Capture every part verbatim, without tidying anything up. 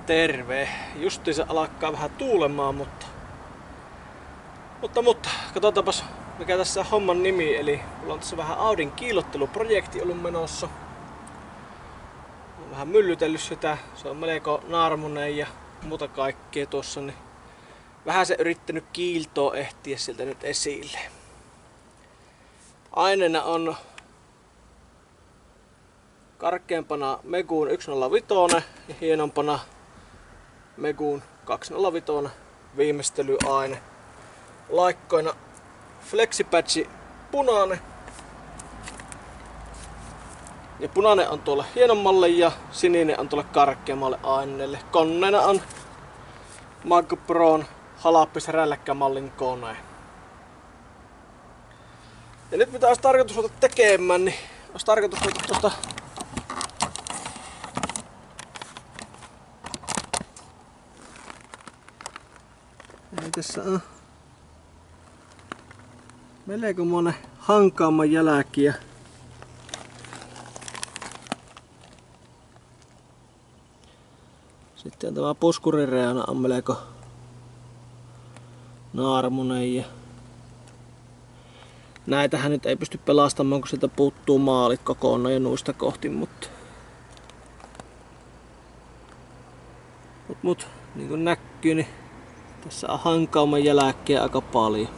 Terve! Justiinsa alkaa vähän tuulemaan, mutta... Mutta, mutta, katsotaanpas mikä tässä on homman nimi, eli mulla on tässä vähän Audin kiillotteluprojekti ollut menossa. Olen vähän myllytellyt sitä, se on melko naarmunen ja muuta kaikkea tuossa, niin vähän se yrittänyt kiiltoa ehtiä sieltä nyt esille. Aineena on karkeampana Meguun yksi nolla viisi ja hienompana Meguun kaksi nolla viisi viimeistelyaine. Laikkoina Flexipatchi punainen. Ja punainen on tuolle hienommalle ja sininen on tuolle karkeammalle aineelle. Koneena on Magpron halappis rälläkkämallin kone. Ja nyt mitä olisi tarkoitus ruveta tekemään, niin olisi tarkoitus ruveta tuosta ei tässä on melko monen hankaamman jälkiä. Sitten tämä puskurireuna on melko naarmunen ja näitähän nyt ei pysty pelastamaan, kun sieltä puuttuu maalit kokonaan ja nuista kohti, mutta mut, mut niin kuin näkyy, niin tässä on hankauman jälkiä aika paljon.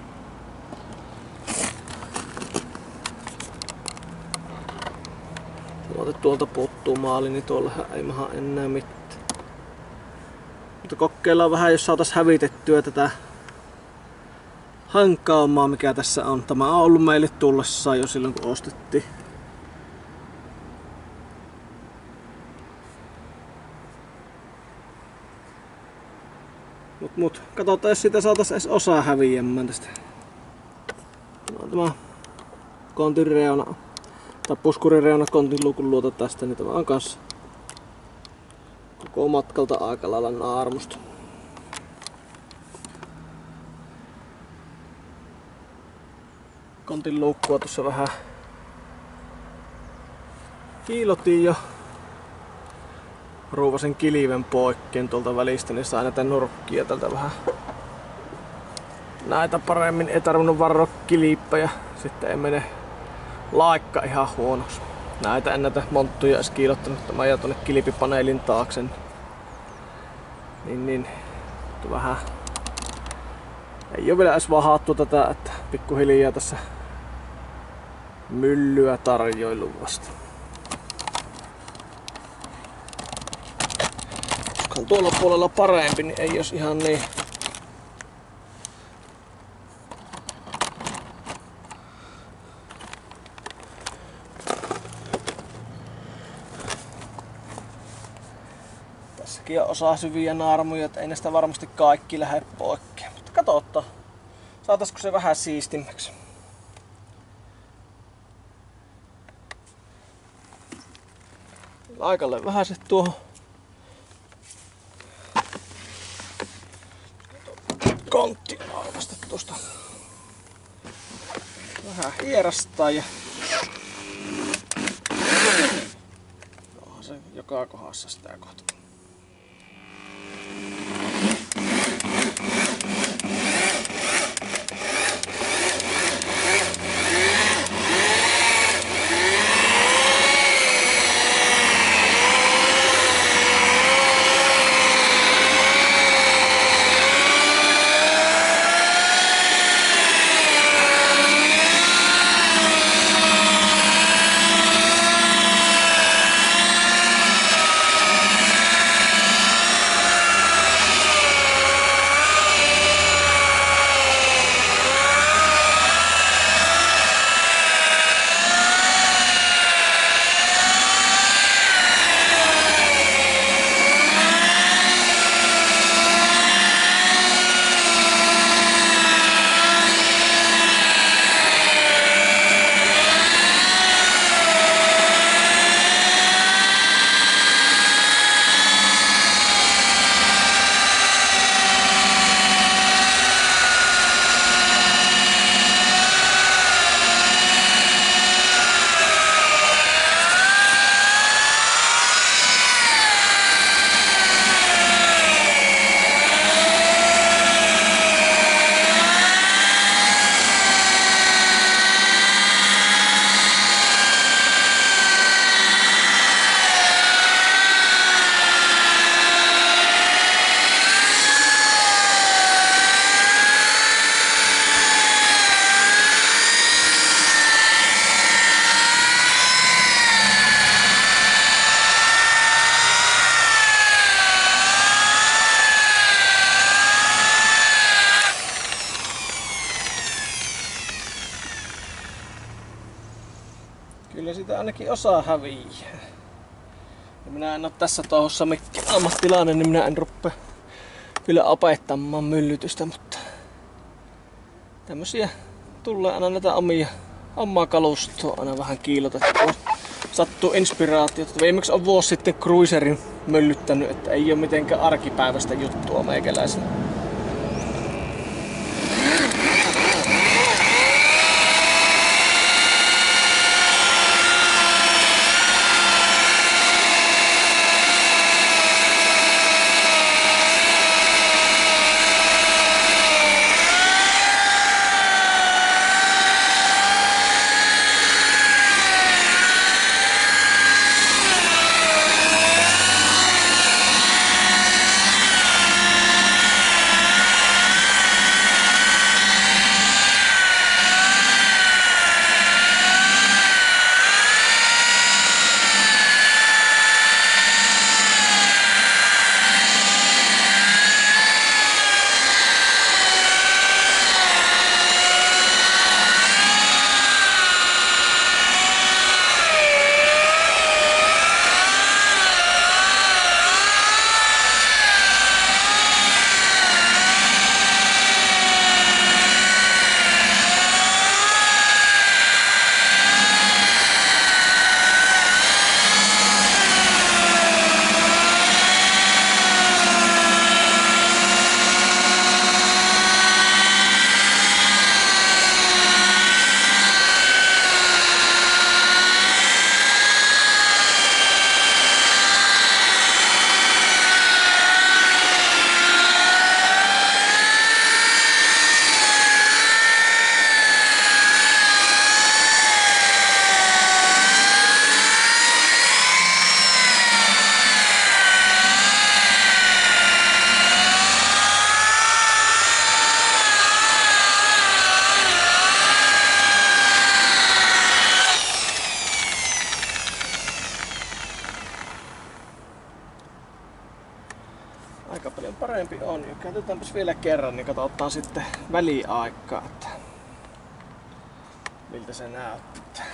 Tuolta puuttuu maali, niin tuollahan ei maha enää mitään. Mutta kokeillaan vähän, jos saataisiin hävitettyä tätä hankaumaa, mikä tässä on. Tämä on ollut meille tullessaan jo silloin, kun ostettiin. Mut, mut katsotaan, jos siitä saataisiin edes osaa häviämään tästä. Tämä kontin reuna, tai puskurireuna kontin luukun luota tästä, niin tämä on kanssa koko matkalta aika lailla naarmusta. Kontin luukkua tuossa vähän kiilotin jo. Ruuvasin kiliven poikkeen tuolta välistä, niin saa näitä nurkkia tältä vähän. Näitä paremmin ei tarvinnut varoa kilippäjä, sitten ei mene laikka ihan huonoksi. Näitä en näitä monttuja edes kiilottanut, että mä jää tuonne kilipipaneelin taakse. Niin niin, vähän ei oo vielä edes vahattu tätä, että pikkuhiljaa tässä myllyä tarjoilu vasta. Koska tuolla puolella parempi, niin ei jos ihan niin. Tässäkin on osa syviä naarmuja, että ei näistä varmasti kaikki lähde poikkeen. Mutta katsotaan, saataisiko se vähän siistimmäksi. Aikalle vähän se tuohon kontti aukasta tuosta vähän hierastaa ja onhan se joka kohdassa sitä kohtaa. kyllä sitä ainakin osa häviää. Ja minä en oo tässä touhussa mikään ammattilainen, niin minä en rupea kyllä opettamaan myllytystä, mutta tämmösiä tulee aina näitä omia, omaa kalustoa aina vähän kiilotettua. Sattuu inspiraatiota. Viimeksi on vuosi sitten cruiserin myllyttänyt, että ei oo mitenkään arkipäiväistä juttua meikäläisen. Aika paljon parempi on. Ja katsotaanpas vielä kerran, niin katsotaan sitten väliaikaa, että miltä se näyttää.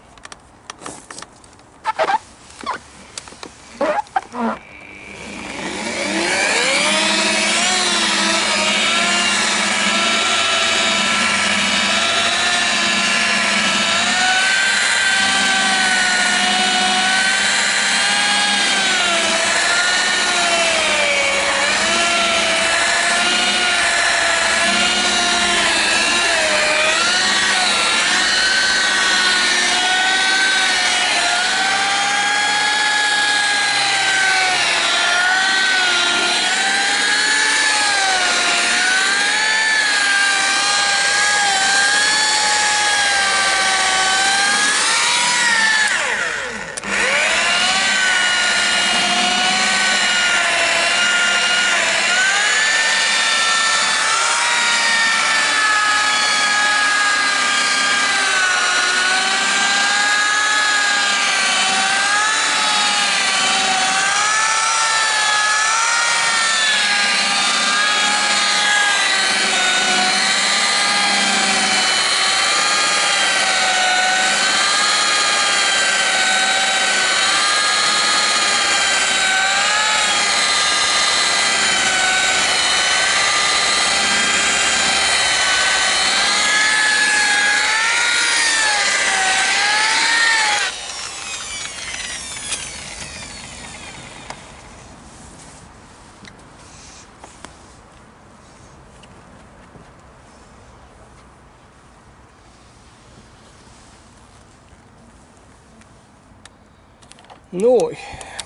Noin.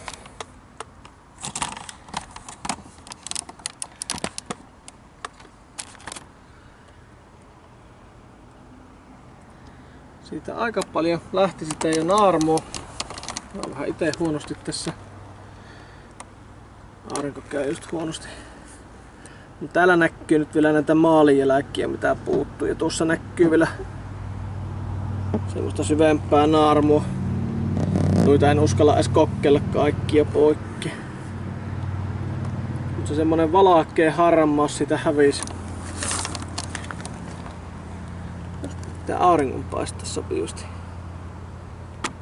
Siitä aika paljon lähti sitä jo naarmua. Mä oon vähän ite huonosti tässä. Aurinko käy just huonosti. Mut täällä näkyy nyt vielä näitä maalijälkiä mitä puuttuu. Ja tuossa näkyy vielä semmoista syvempää naarmua. Noita en uskalla edes kokeilla kaikkia poikki. Mut se semmonen valakea harmaus sitä hävisi. Tää auringonpaiste sopii justi.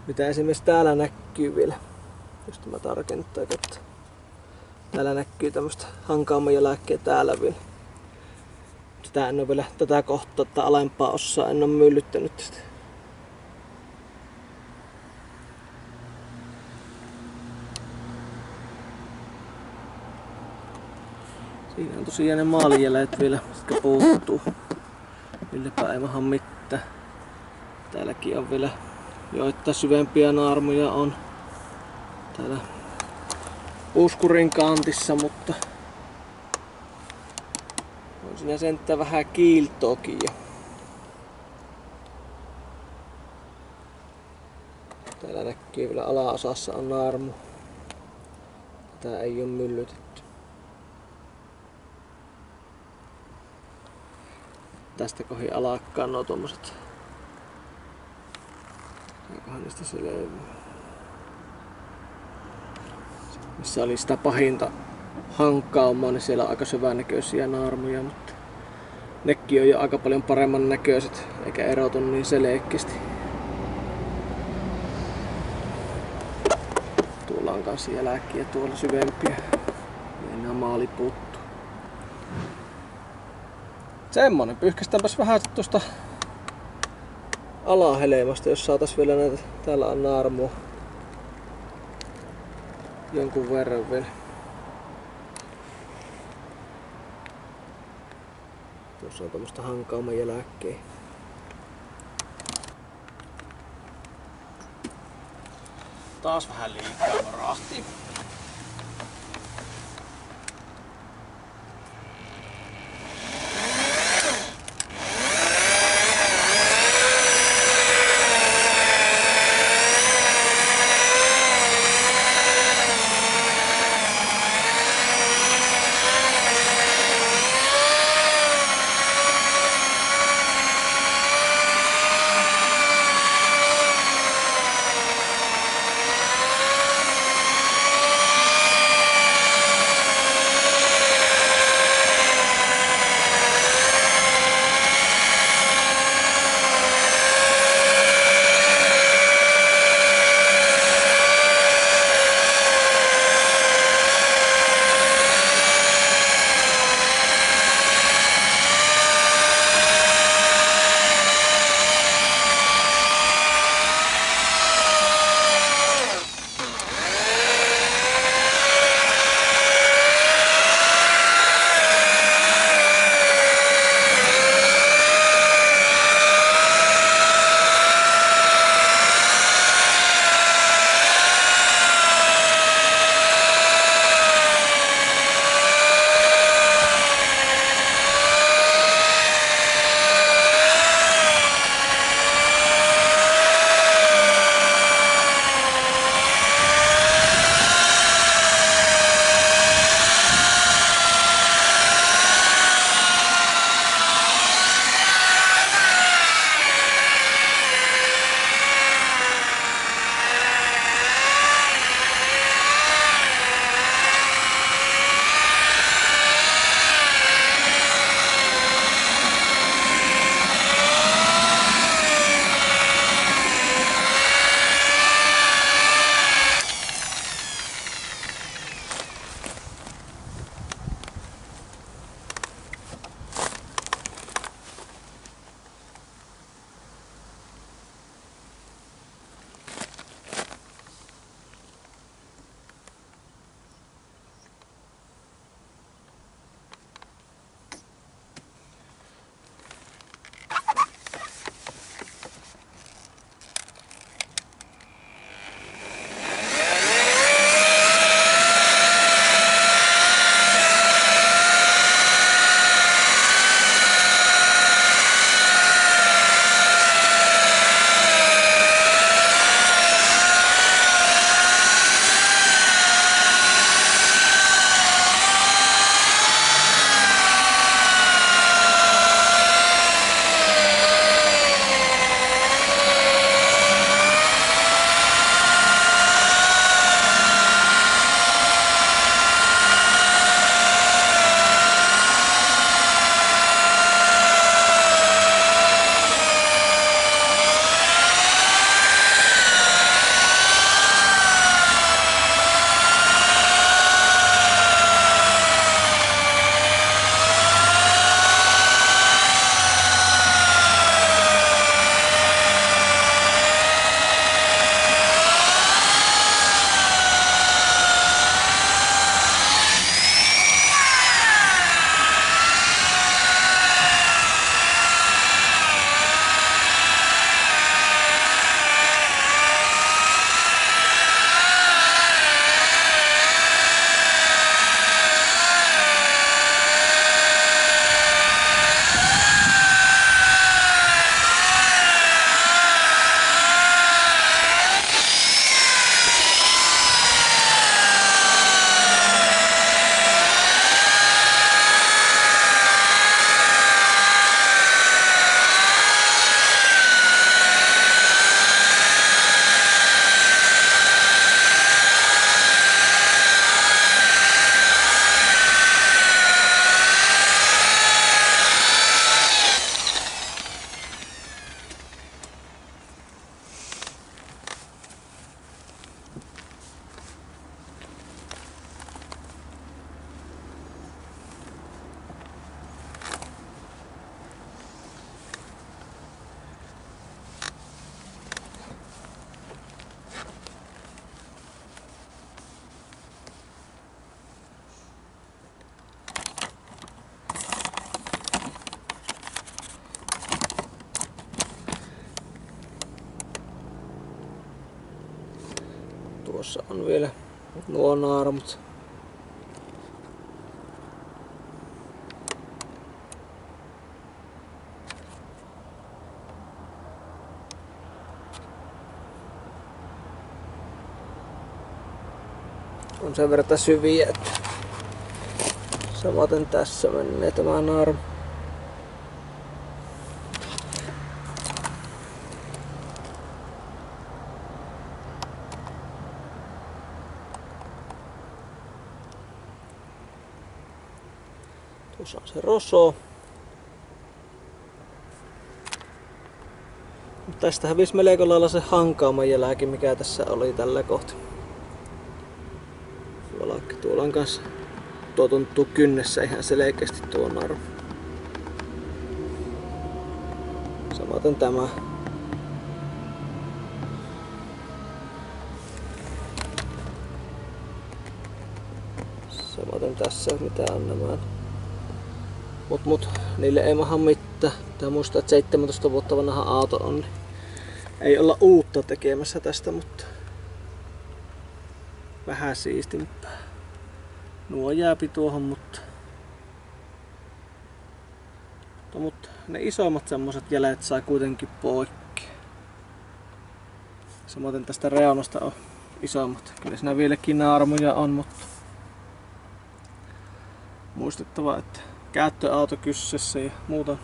Mitä esimerkiksi täällä näkyy vielä, jos tämä tarkentaa, että täällä näkyy tämmöistä hankaamajälkeä täällä vielä. Sitä en ole vielä tätä kohtaa, tätä alempaa osaa en ole myllyttänyt tästä. Siinä on tosiaan ne maalijäljet vielä, jotka puuttuu. Ylläpä ei mahan mitään. Täälläkin on vielä joitain syvempiä naarmuja on täällä puskurin kantissa, mutta on siinä sentään vähän kiiltoakin jo. Täällä näkyy vielä alaosassa on naarmu. Tätä ei ole myllytetty. Tästä kohin alakkaan nuo tommoset. Saikohan niistä selvä. Missä oli sitä pahinta hankaumaa, niin siellä on aika syvänäköisiä naarmuja, mutta nekin on jo aika paljon paremman näköiset, eikä erotu niin selkeästi. Tuolla on kans jälkiä tuolla syvempiä. Ja enää maali puuttuu. Semmonen, pyyhkästäänpäs vähän tuosta alahelmasta, jos saatais vielä näitä. Täällä on naarmua jonkun verran vielä. Tuossa on tämmöstä hankauman jälkeä. Taas vähän liikaa varahti. Tuossa on vielä nuo naarmut. On sen verran syviä, että samaten tässä menee tämä naarmu. Tuossa on se roso. Tästä hävisi melko lailla se hankaaman jälki, mikä tässä oli tällä kohtaa. Tuolla on kanssa tuo tuntuu kynnessä ihan selkeästi tuo naru. Samaten tämä. Samaten tässä mitä on nämä. Mut mut niille ei maha mitään. Tää muistaa, että seitsemäntoista vuotta vanha auto on. Niin ei olla uutta tekemässä tästä, mutta vähän siistimpää. Nuo jääpi tuohon, mutta, mutta, mutta ne isommat semmoset jäljet sai kuitenkin poikki. Samaten tästä reunasta on isommat. Kyllä siinä vieläkin naarmuja on, mutta muistettava, että käyttöauto kyssässä ja muuta.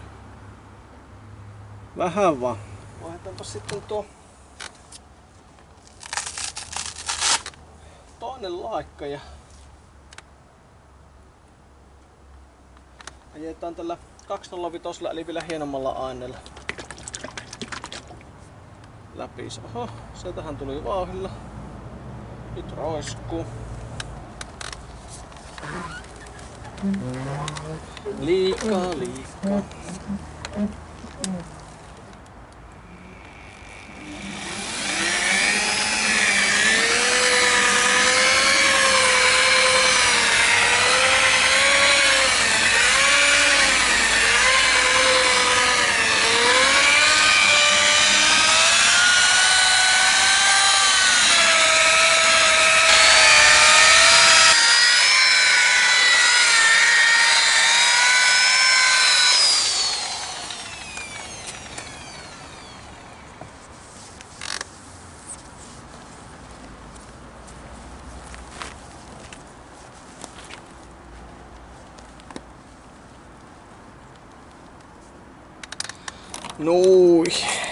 Vähän vaan. Vaihetaanpa sitten tuo toinen laikka ja ajetaan tällä kaksisataaviisi eli vielä hienommalla aineella läpi. Oho, se tähän tuli vauhdilla. Nyt roiskuu. Liikaa, liikaa. Nui.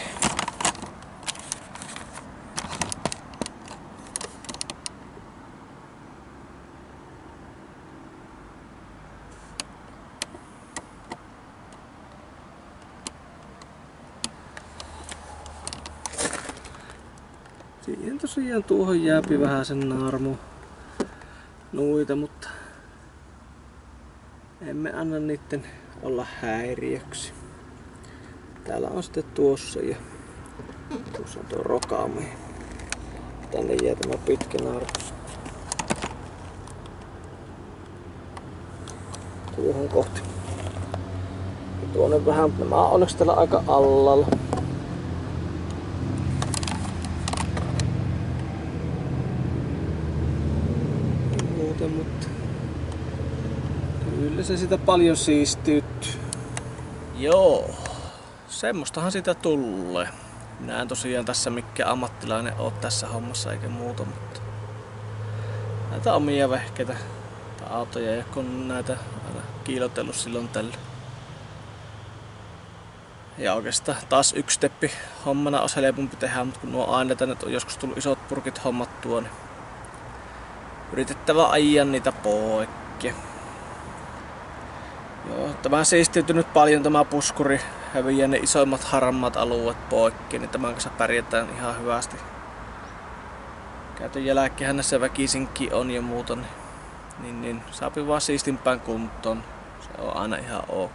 Siihen tosiaan tuohon jääpi vähän sen naarmu nuita, mutta emme anna niitten olla häiriöksi. Täällä on sitten tuossa ja tuossa on tuo rokaamo. Tänne jää tämä pitkä naarmu. Tuohon kohti. Ja tuonne vähän, nämä on onneksi täällä aika allalla. Muuta, mutta kyllä se sitä paljon siistiytyy. Joo. Semmostahan sitä tulee. Minä en tosiaan tässä mikään ammattilainen oo tässä hommassa eikä muuta, mutta näitä omia vehkeitä tai autoja ja kun näitä aina kiilotellut silloin tällä. Ja oikeastaan taas yksi steppi hommana olisi helpompi tehdä, mutta kun nuo aineita nyt on joskus tullut isot purkit hommattua, niin yritettävä ajaa niitä poikki. Joo, tämä siistiytynyt paljon tämä puskuri, häviää ne isoimmat harmaat alueet poikki, niin tämän kanssa pärjätään ihan hyvästi. Käytön jälkeenhän näissä väkisinkin on ja muuta, niin, niin, niin saapi vaan siistimpään kuntoon. Se on aina ihan ok.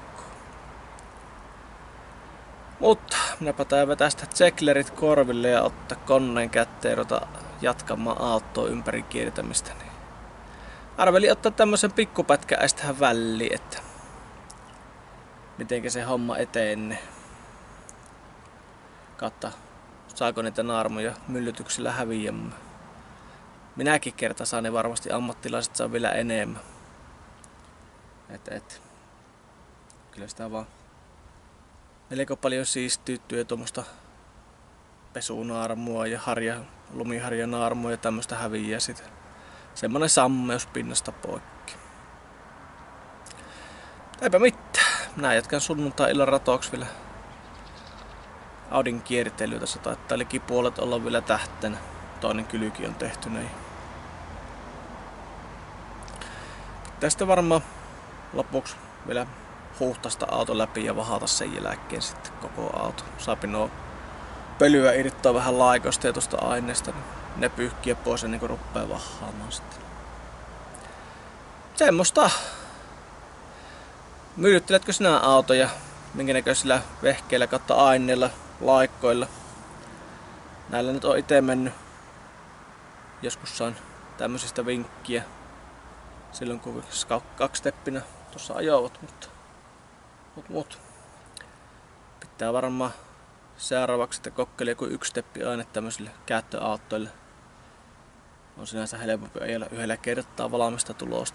Mutta minäpä tää vetää sitä tseklerit korville ja ottaa koneen kätteen ja ruveta jatkamaan autoa ympäri kiertämistä. Niin arvelin ottaa tämmösen pikkupätkän edes tähän väliin, että mitenkä se homma etenee. Katta, saako niitä naarmuja myllytyksillä häviämään. minäkin kerta saan, niin varmasti ammattilaiset saa vielä enemmän. Et, et. Kyllä sitä vaan melko paljon siistyyttyy ja tuommoista pesunaarmua ja harja, lumiharjanaarmua ja tämmöstä häviää sit. Semmonen sammeus pinnasta poikki. Eipä mitään. Minä jatkan sunnuntai-illan ratoksi vielä Audin kiertelyä. Tässä taittaa likipuolet olla vielä tähtenä. Toinen kylki on tehty näin. Tästä varmaan lopuksi vielä huuhtasta auto läpi ja vahata sen jälkeen sitten koko auto. Saapi nuo pölyä irttoa vähän laikosta ja tuosta aineesta, niin ne pyyhkiä pois ennen kuin ruppee vahaamaan sitten. Semmosta. Myydytteletkö sinä autoja? Minkä näköisillä vehkeillä kautta aineilla, laikkoilla? Näillä nyt on ite mennyt. Joskus sain tämmöisistä vinkkiä. Silloin kun kaksiteppinä tuossa ajoivat, mutta mut, mut. Pitää varmaan seuraavaksi sitten kokeilla joku yksi teppi aine tämmöisille käyttöautoille. On sinänsä helpompi ajella yhdellä kertaa valmista tulosta.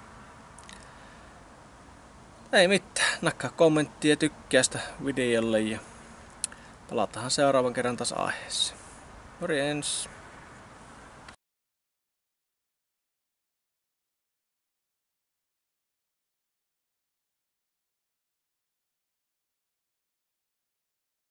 Ei mitään, nakkaa kommenttia ja tykkää sitä videolle ja palataan seuraavan kerran taas aiheessa. Morjens!